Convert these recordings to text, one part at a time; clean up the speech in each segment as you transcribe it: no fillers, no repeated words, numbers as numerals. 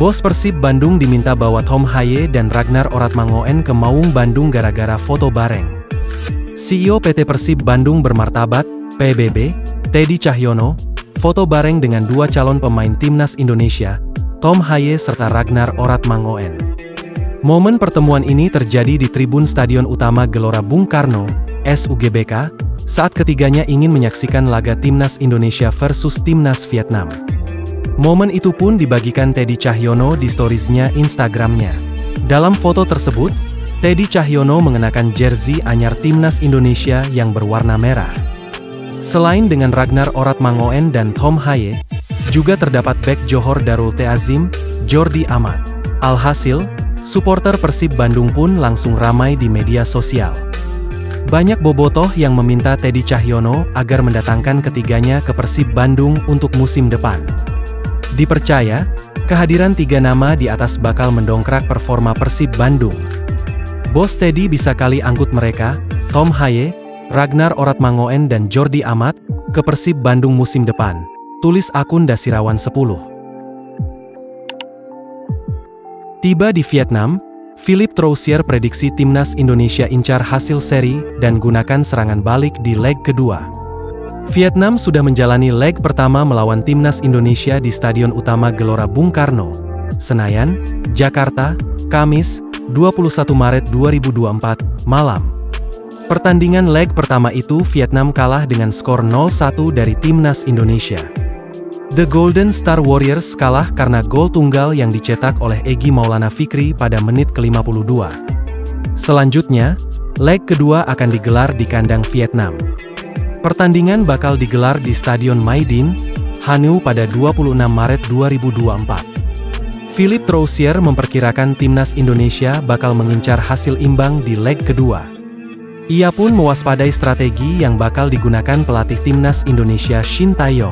Bos Persib Bandung diminta bawa Tom Haye dan Ragnar Oratmangoen ke Maung Bandung gara-gara foto bareng. CEO PT Persib Bandung Bermartabat, PBB, Teddy Cahyono, foto bareng dengan dua calon pemain timnas Indonesia, Tom Haye serta Ragnar Oratmangoen. Momen pertemuan ini terjadi di tribun Stadion Utama Gelora Bung Karno, SUGBK, saat ketiganya ingin menyaksikan laga timnas Indonesia versus timnas Vietnam. Momen itu pun dibagikan Teddy Cahyono di storiesnya Instagramnya. Dalam foto tersebut, Teddy Cahyono mengenakan jersey anyar timnas Indonesia yang berwarna merah. Selain dengan Ragnar Oratmangoen dan Tom Haye, juga terdapat bek Johor Darul Teazim, Jordi Amat. Alhasil, supporter Persib Bandung pun langsung ramai di media sosial. Banyak bobotoh yang meminta Teddy Cahyono agar mendatangkan ketiganya ke Persib Bandung untuk musim depan. Dipercaya, kehadiran tiga nama di atas bakal mendongkrak performa Persib Bandung. Bos Teddy bisa kali angkut mereka, Tom Haye, Ragnar Oratmangoen dan Jordi Amat, ke Persib Bandung musim depan, tulis akun Dasirawan 10. Tiba di Vietnam, Philippe Troussier prediksi timnas Indonesia incar hasil seri dan gunakan serangan balik di leg kedua. Vietnam sudah menjalani leg pertama melawan timnas Indonesia di Stadion Utama Gelora Bung Karno, Senayan, Jakarta, Kamis, 21 Maret 2024, malam. Pertandingan leg pertama itu Vietnam kalah dengan skor 0-1 dari timnas Indonesia. The Golden Star Warriors kalah karena gol tunggal yang dicetak oleh Egy Maulana Fikri pada menit ke-52. Selanjutnya, leg kedua akan digelar di kandang Vietnam. Pertandingan bakal digelar di Stadion Maidin, Hanoi pada 26 Maret 2024. Philippe Troussier memperkirakan timnas Indonesia bakal mengincar hasil imbang di leg kedua. Ia pun mewaspadai strategi yang bakal digunakan pelatih timnas Indonesia Shin Tae-yong.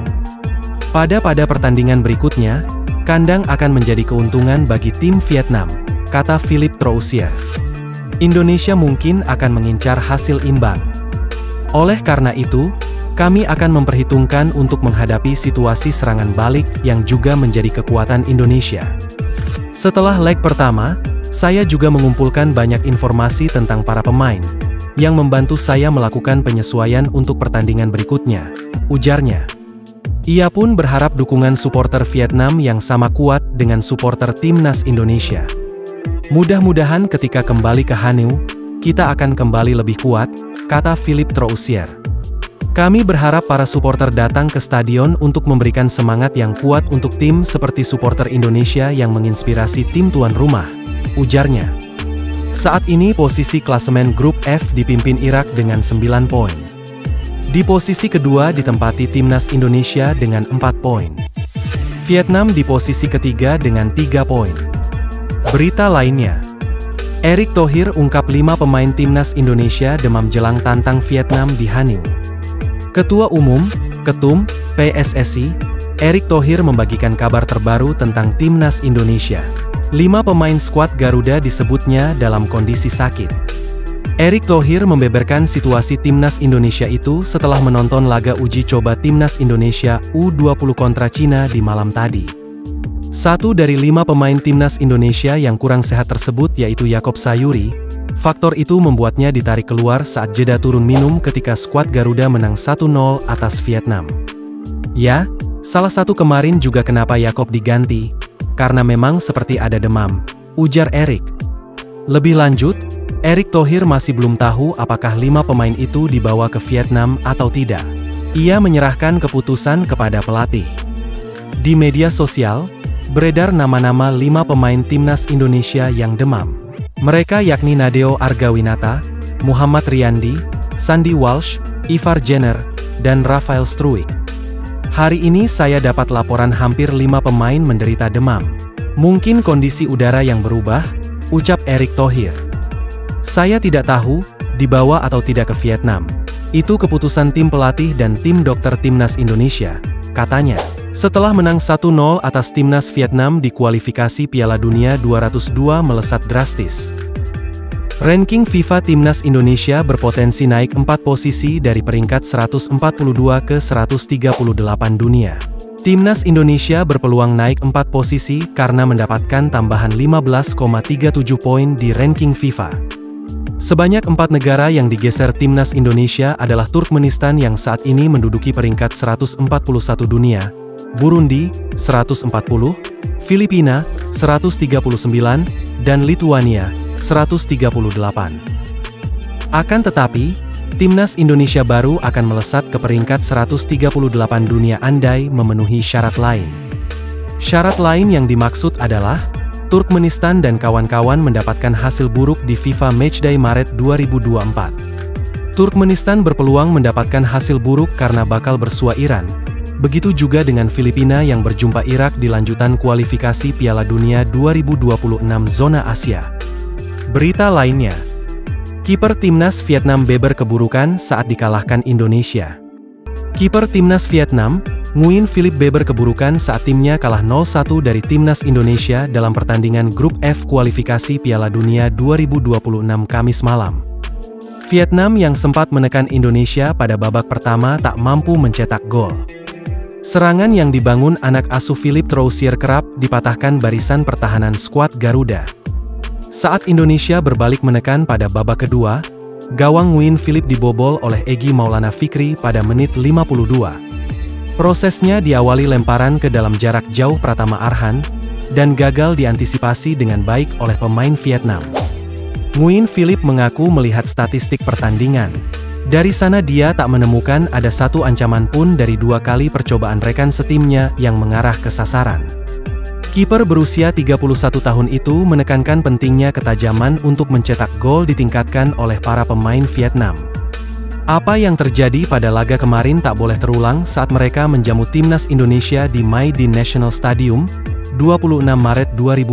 Pada pertandingan berikutnya, kandang akan menjadi keuntungan bagi tim Vietnam, kata Philippe Troussier. Indonesia mungkin akan mengincar hasil imbang. Oleh karena itu, kami akan memperhitungkan untuk menghadapi situasi serangan balik yang juga menjadi kekuatan Indonesia. Setelah leg pertama, saya juga mengumpulkan banyak informasi tentang para pemain, yang membantu saya melakukan penyesuaian untuk pertandingan berikutnya, ujarnya. Ia pun berharap dukungan supporter Vietnam yang sama kuat dengan supporter timnas Indonesia. Mudah-mudahan ketika kembali ke Hanoi, kita akan kembali lebih kuat, kata Philippe Troussier. Kami berharap para supporter datang ke stadion untuk memberikan semangat yang kuat untuk tim seperti supporter Indonesia yang menginspirasi tim tuan rumah, ujarnya. Saat ini posisi klasemen grup F dipimpin Irak dengan 9 poin. Di posisi kedua ditempati timnas Indonesia dengan 4 poin. Vietnam di posisi ketiga dengan 3 poin. Berita lainnya, Erick Thohir ungkap 5 pemain timnas Indonesia demam jelang tantang Vietnam di Hanoi. Ketua Umum, Ketum, PSSI, Erick Thohir membagikan kabar terbaru tentang timnas Indonesia. 5 pemain skuad Garuda disebutnya dalam kondisi sakit. Erick Thohir membeberkan situasi timnas Indonesia itu setelah menonton laga uji coba timnas Indonesia U20 kontra Cina di malam tadi. 1 dari 5 pemain timnas Indonesia yang kurang sehat tersebut yaitu Yaakob Sayuri. Faktor itu membuatnya ditarik keluar saat jeda turun minum ketika skuad Garuda menang 1-0 atas Vietnam. Ya, salah satu kemarin juga kenapa Yaakob diganti, karena memang seperti ada demam, ujar Erick. Lebih lanjut, Erick Thohir masih belum tahu apakah 5 pemain itu dibawa ke Vietnam atau tidak. Ia menyerahkan keputusan kepada pelatih. Di media sosial, beredar nama-nama 5 pemain timnas Indonesia yang demam. Mereka yakni Nadeo Argawinata, Muhammad Riyandi, Sandy Walsh, Ivar Jenner, dan Rafael Struijk. Hari ini saya dapat laporan hampir 5 pemain menderita demam. Mungkin kondisi udara yang berubah, ucap Erick Thohir. Saya tidak tahu, dibawa atau tidak ke Vietnam. Itu keputusan tim pelatih dan tim dokter timnas Indonesia, katanya. Setelah menang 1-0 atas timnas Vietnam di kualifikasi Piala Dunia 202 melesat drastis. Ranking FIFA timnas Indonesia berpotensi naik 4 posisi dari peringkat 142 ke 138 dunia. Timnas Indonesia berpeluang naik 4 posisi karena mendapatkan tambahan 15,37 poin di ranking FIFA. Sebanyak 4 negara yang digeser Timnas Indonesia adalah Turkmenistan yang saat ini menduduki peringkat 141 dunia, Burundi, 140, Filipina, 139, dan Lituania, 138. Akan tetapi, Timnas Indonesia baru akan melesat ke peringkat 138 dunia andai memenuhi syarat lain. Syarat lain yang dimaksud adalah, Turkmenistan dan kawan-kawan mendapatkan hasil buruk di FIFA Matchday Maret 2024. Turkmenistan berpeluang mendapatkan hasil buruk karena bakal bersua Iran. Begitu juga dengan Filipina yang berjumpa Irak di lanjutan kualifikasi Piala Dunia 2026 zona Asia. Berita lainnya, kiper Timnas Vietnam beber keburukan saat dikalahkan Indonesia. Kiper Timnas Vietnam, Nguyen Philip beber keburukan saat timnya kalah 0-1 dari Timnas Indonesia dalam pertandingan Grup F kualifikasi Piala Dunia 2026 Kamis malam. Vietnam yang sempat menekan Indonesia pada babak pertama tak mampu mencetak gol. Serangan yang dibangun anak asuh Philip Troussier kerap dipatahkan barisan pertahanan skuad Garuda. Saat Indonesia berbalik menekan pada babak kedua, gawang Nguyen Philip dibobol oleh Egy Maulana Fikri pada menit 52. Prosesnya diawali lemparan ke dalam jarak jauh Pratama Arhan, dan gagal diantisipasi dengan baik oleh pemain Vietnam. Nguyen Philip mengaku melihat statistik pertandingan. Dari sana dia tak menemukan ada satu ancaman pun dari 2 kali percobaan rekan setimnya yang mengarah ke sasaran. Kiper berusia 31 tahun itu menekankan pentingnya ketajaman untuk mencetak gol ditingkatkan oleh para pemain Vietnam. Apa yang terjadi pada laga kemarin tak boleh terulang saat mereka menjamu Timnas Indonesia di Mai Dinh National Stadium, 26 Maret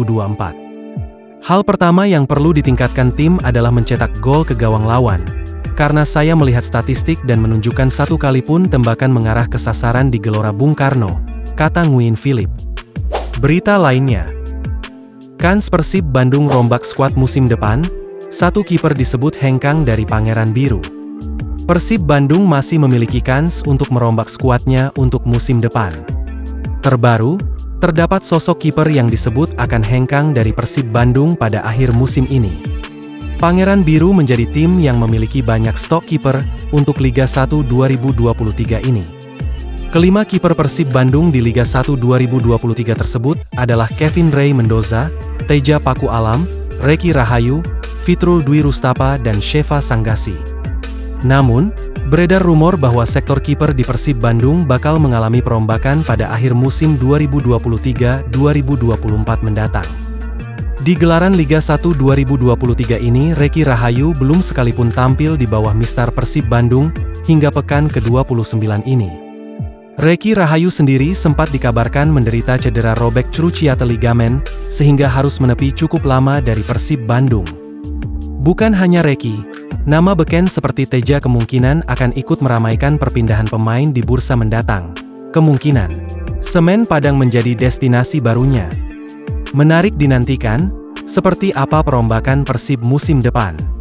2024. Hal pertama yang perlu ditingkatkan tim adalah mencetak gol ke gawang lawan. Karena saya melihat statistik dan menunjukkan 1 kali pun tembakan mengarah ke sasaran di Gelora Bung Karno, kata Nguyen Philip. Berita lainnya, kans Persib Bandung rombak skuad musim depan, 1 kiper disebut hengkang dari Pangeran Biru. Persib Bandung masih memiliki kans untuk merombak skuadnya untuk musim depan. Terbaru, terdapat sosok kiper yang disebut akan hengkang dari Persib Bandung pada akhir musim ini. Pangeran Biru menjadi tim yang memiliki banyak stok kiper untuk Liga 1 2023 ini. Kelima kiper Persib Bandung di Liga 1 2023 tersebut adalah Kevin Ray Mendoza, Teja Paku Alam, Reki Rahayu, Fitrul Dwi Rustapa dan Sheva Sanggasi. Namun, beredar rumor bahwa sektor kiper di Persib Bandung bakal mengalami perombakan pada akhir musim 2023-2024 mendatang. Di gelaran Liga 1 2023 ini Reki Rahayu belum sekalipun tampil di bawah mistar Persib Bandung hingga pekan ke-29 ini. Reki Rahayu sendiri sempat dikabarkan menderita cedera robek cruciate ligamen, sehingga harus menepi cukup lama dari Persib Bandung. Bukan hanya Reki, nama beken seperti Teja kemungkinan akan ikut meramaikan perpindahan pemain di bursa mendatang. Kemungkinan, Semen Padang menjadi destinasi barunya. Menarik dinantikan, seperti apa perombakan Persib musim depan.